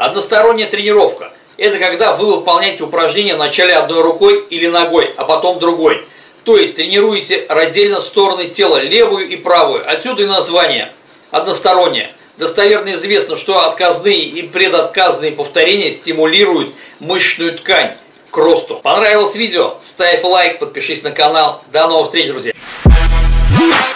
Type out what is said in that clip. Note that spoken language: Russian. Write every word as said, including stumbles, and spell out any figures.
Односторонняя тренировка – это когда вы выполняете упражнения вначале одной рукой или ногой, а потом другой. То есть тренируете раздельно стороны тела, левую и правую. Отсюда и название односторонняя. Достоверно известно, что отказные и предотказные повторения стимулируют мышечную ткань к росту. Понравилось видео? Ставь лайк, подпишись на канал. До новых встреч, друзья!